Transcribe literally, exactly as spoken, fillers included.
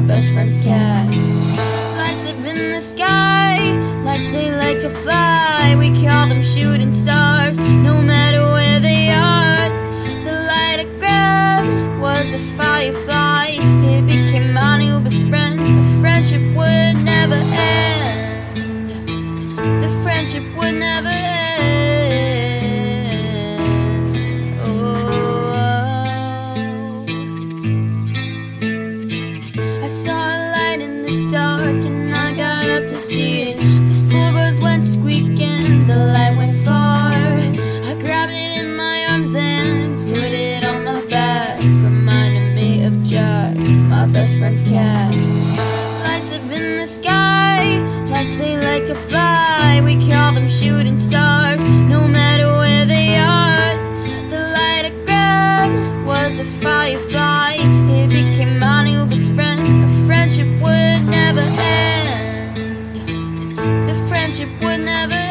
best friend's cat. Lights up in the sky, lights they like to fly. We call them shooting stars, no matter where they are. The light I grabbed was a firefly. It became my new best friend. A friendship would never end. The friendship would never end. Oh, I saw a light in the dark and I got up to see it. The floorboards went squeaking, the light went far. I grabbed it in my arms and put it on my back, reminding me of Jack, my best friend's cat. Lights up in the sky, lights they like to fly. We call them shooting stars, no matter where they are. The light I grabbed was a firefly. It became my new best friend. A friendship would never end. The friendship would never end.